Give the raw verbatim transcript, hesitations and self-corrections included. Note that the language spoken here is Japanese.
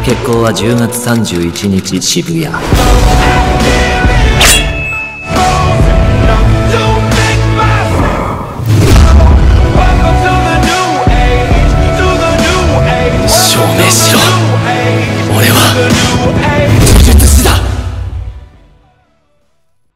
決行はじゅうがつさんじゅういちにち渋谷。証明しろ。俺は